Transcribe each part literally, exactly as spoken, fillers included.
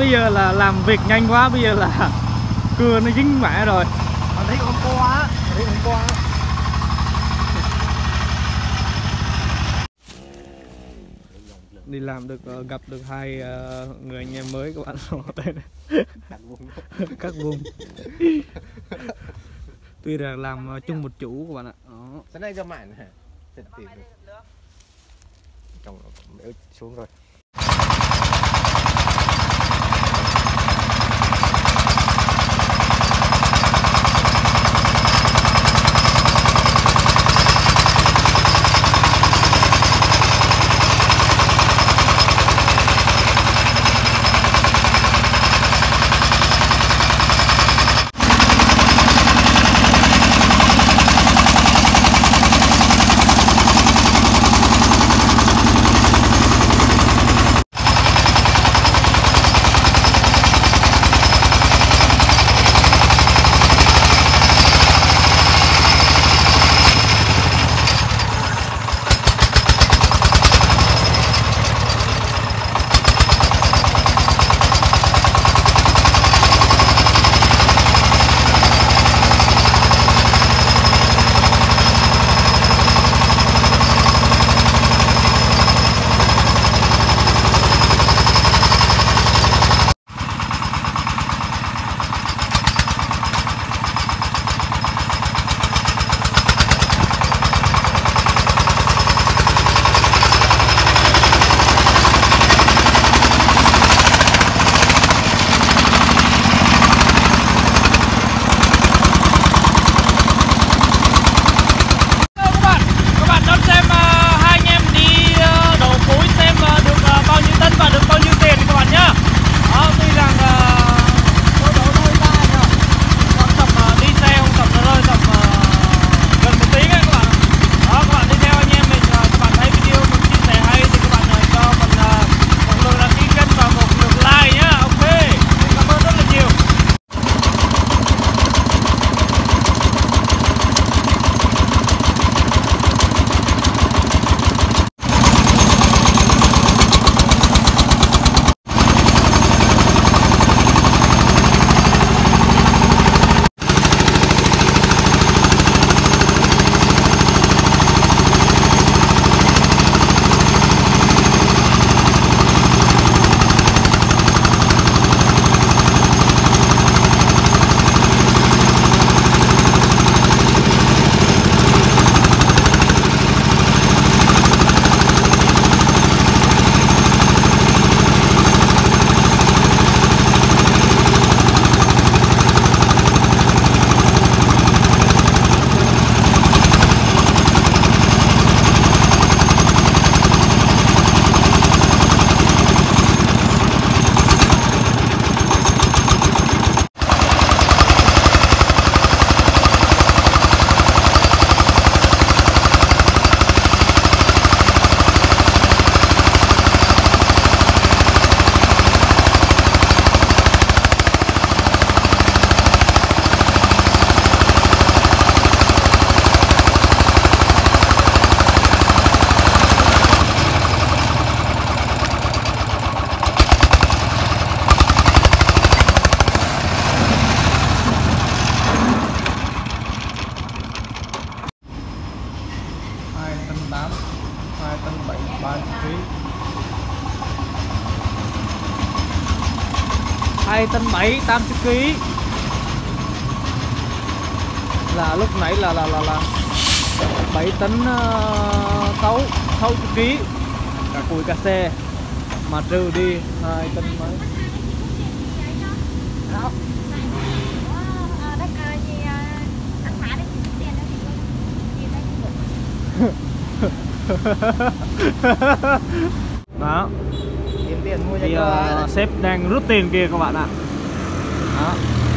bây giờ là làm việc nhanh quá, bây giờ là cưa nó dính mẹ rồi. Còn thấy hôm qua, thấy hôm qua. Đi làm được uh, gặp được hai uh, người anh em mới các bạn. Các vùng. Tuy là làm uh, chung một chủ các bạn ạ. Đó. Sáng nay cho mạn hả? Thật tiền được. Trong xuống rồi. hai tấn bảy, tám mươi ký. Là lúc nãy là là là là bảy tấn sáu sáu mươi ký cả củi cả xe mà trừ đi hai tấn mấy. Đó. Kiếm tiền mua cho thì uh, sếp đang rút tiền kia các bạn ạ. Đó.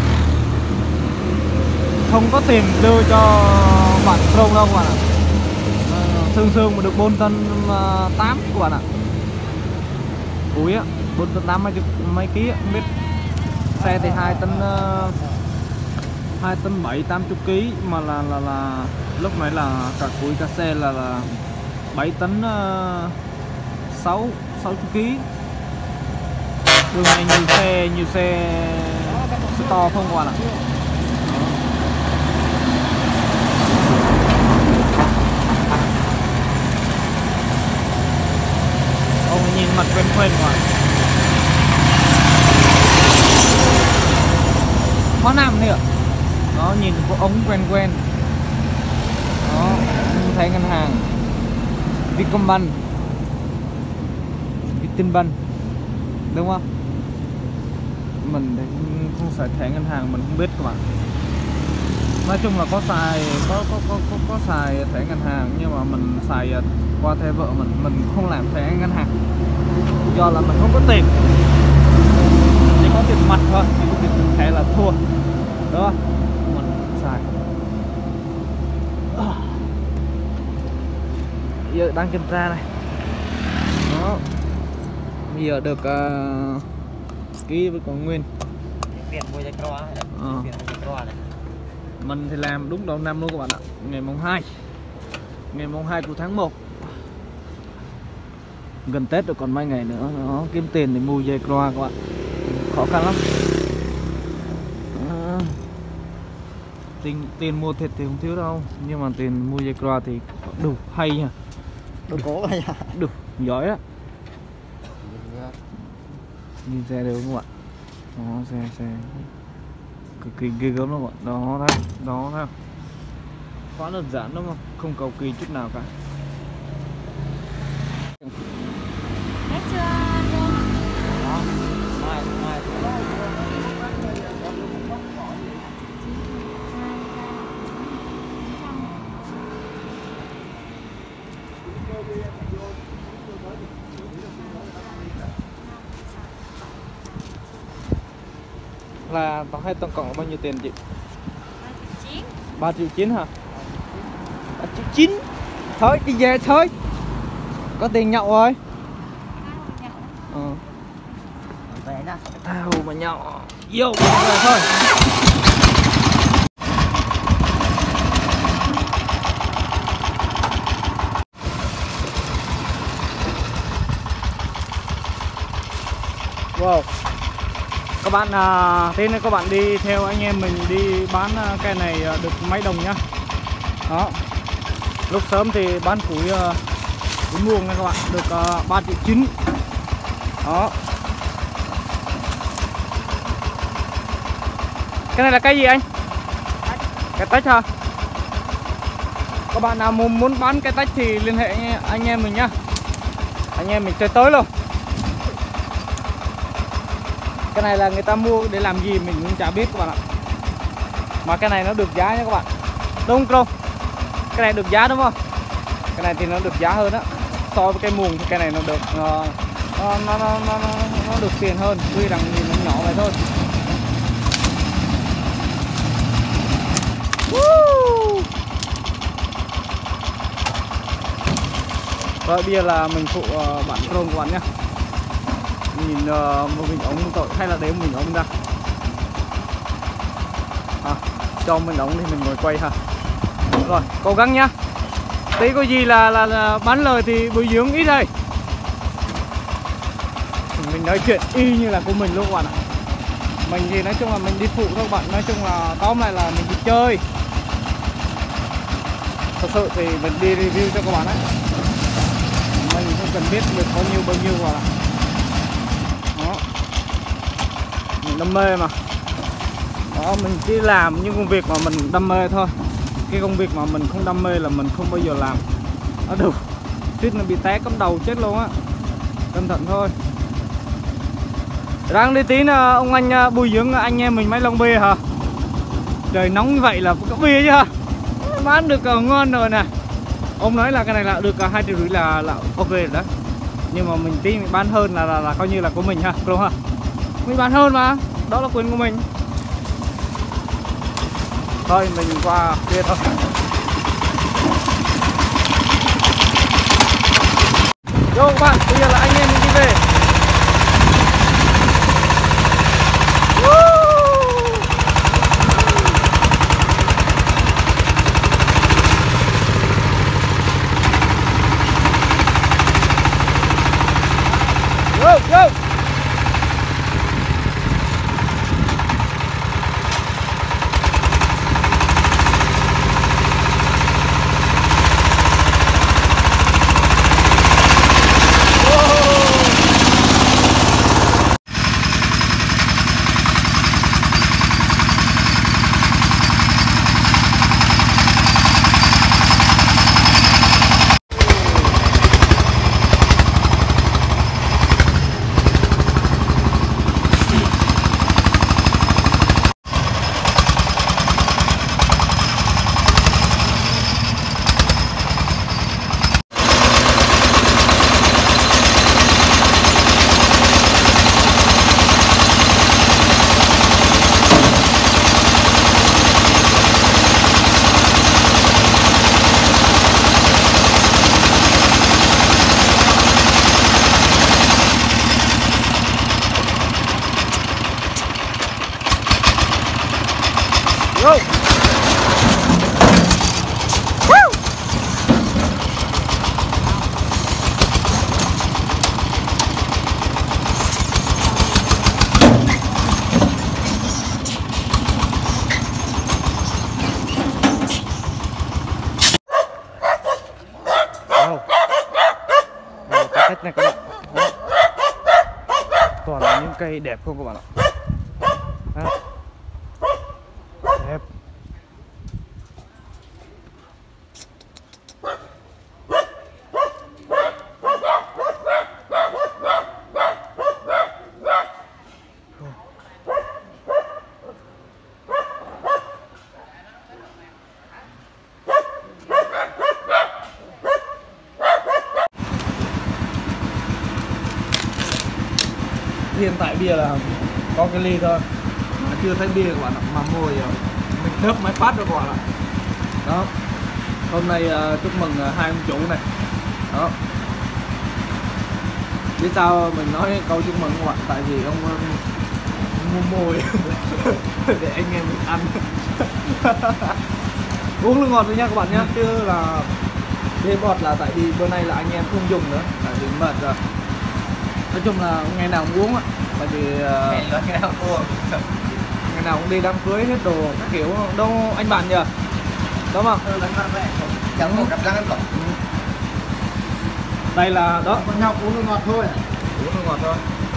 Không có tiền đưa cho bạn Krong đâu các bạn ạ. Uh, Sương sương mà được bốn tấn tám các bạn ạ. Củi á, bốn tấn tám mấy mấy ký á, không biết. Xe thì hai tấn uh, hai tấn bảy, tám mươi ký mà là là là lúc này là cả củi cả xe là là bảy tấn uh, sáu sáu mươi ký. Đường này nhiều xe, nhiều xe xe to không qua ạ. Ông nhìn mặt quen quen quá. Hóa Nam nữa. Đó, nhìn có ống quen quen. Đó, thẻ ngân hàng Vietcombank, Vietinbank, đúng không? Mình không xài thẻ ngân hàng mình không biết các bạn. Nói chung là có xài có có có có, có xài thẻ ngân hàng nhưng mà mình xài qua thẻ vợ mình, mình không làm thẻ ngân hàng do là mình không có tiền, chỉ có tiền mặt thôi, chỉ có tiền thẻ là thua, đúng không? Mình xài. Giờ đang kiểm tra này. Đó. Bây giờ được uh, ký với còn nguyên. Tiền mua cho croa này. Ờ. Tiền mua cho croa này. Mình thì làm đúng đầu năm luôn các bạn ạ. Ngày mùng hai. Ngày mùng hai của tháng một. Gần Tết rồi còn mấy ngày nữa. Nó kiếm tiền để mua dây croa các bạn. Khó khăn lắm. À, tiền, tiền mua thịt thì không thiếu đâu. Nhưng mà tiền mua dây croa thì đủ hay nha. Đồ cố này. Đủ giỏi á. Nhìn xe đều không ạ? Đó, xe xe cực kỳ ghê gớm lắm các bạn. Đó thấy, đó thấy không? Quá đơn giản đúng không? Không cầu kỳ chút nào cả. Hết chưa Hương? Đó. Mai mai Là tổng hay tổng cộng là bao nhiêu tiền chị? ba triệu chín. ba triệu chín hả? ba triệu chín. Thôi đi về thôi. Có tiền nhậu rồi. Ờ. về nè. Tao mà nhậu. Vô về thôi. Wow. Các bạn à, thế nên các bạn đi theo anh em mình đi bán à, cây này à, được mấy đồng nhá. Đó. Lúc sớm thì bán củi à, củi muông nha các bạn, được à, ba triệu chín. Đó. Cái này là cây gì anh? Cái tách hả? Các bạn nào muốn muốn bán cái tách thì liên hệ anh, anh em mình nhá. Anh em mình chơi tới luôn. Cái này là người ta mua để làm gì mình cũng chả biết các bạn ạ. Mà cái này nó được giá nha các bạn. Đúng không? Cái này được giá đúng không? Cái này thì nó được giá hơn á. So với cái muồng thì cái này nó được uh, nó, nó, nó, nó, nó được tiền hơn. Tuy rằng nhìn nó nhỏ vậy thôi. Woo! Rồi bây giờ là mình phụ uh, bản drone của bạn nhá. Nhìn uh, một mình ống tội hay là để mình ống ra à, cho mình ống thì mình ngồi quay ha. Rồi cố gắng nhá. Tí có gì là, là, là bán lời thì bồi dưỡng ít đây. Mình nói chuyện y như là của mình luôn các bạn ạ. Mình thì nói chung là mình đi phụ thôi các bạn. Nói chung là tóm lại là mình đi chơi. Thật sự thì mình đi review cho các bạn ấy. Mình không cần biết được bao nhiêu bao nhiêu các bạn ạ. Đó. Mình đam mê mà. Đó, mình chỉ làm những công việc mà mình đam mê thôi. Cái công việc mà mình không đam mê là mình không bao giờ làm. Đó đủ. Suýt nó bị té cắm đầu chết luôn á. Cẩn thận thôi. Đang đi tí nữa, ông anh bồi dưỡng anh em mình mấy lon bia hả? Trời nóng như vậy là có bia chứ hả? Bán được ngon rồi nè. Ông nói là cái này là được hai triệu rưỡi là là ok rồi đó. Nhưng mà mình tí mình bán hơn là là, là coi như là của mình ha, đúng không? Mình bán hơn mà, đó là quyền của mình. Thôi mình qua kia thôi. Vô các bạn, bây giờ là anh em mình đi về. Go, go. Go. Woo. Wow. Đây là cái cách này các bạn. Đó. Toàn là những cây đẹp không các bạn ạ. Đó. Đẹp. Hiện tại bia là có cái ly thôi mà chưa thấy bia các bạn ạ, mà mồi mình đớp máy phát rồi các bạn ạ. Đó, hôm nay uh, chúc mừng uh, hai ông chủ này. Đó, biết sao mình nói câu chúc mừng các bạn, tại vì ông uh, mua mồi để anh em mình ăn. Uống nước ngọt thôi nha các bạn nhé, chứ là bia bọt là tại vì bữa nay là anh em không dùng nữa, tại vì mệt rồi. Nói chung là ngày nào cũng uống á, tại vì uh, ngày nào cũng uống, ngày nào cũng đi đám cưới hết đồ các kiểu đâu anh bạn nhờ, đúng không? ừ, chẳng một cặp răng ăn cỏ. Đây là đó, con nhau uống nước ngọt thôi, uống nước ngọt thôi.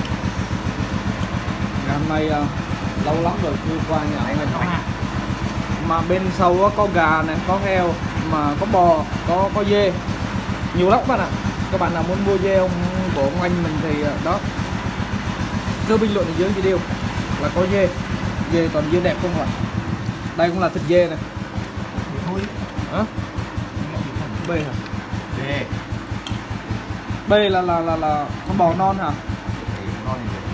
Ngày hôm nay uh, lâu lắm rồi chưa qua nhà anh mình, mà bên sau có gà này, có heo, mà có bò, có có dê, nhiều lắm các bạn ạ. Các bạn nào muốn mua dê ông của ông anh mình thì đó, cứ bình luận ở dưới video là có dê, dê toàn dê đẹp không ạ. Đây cũng là thịt dê này. Thôi. Hả? B hả? Dê. B là là là là con bò non hả? Ngon thì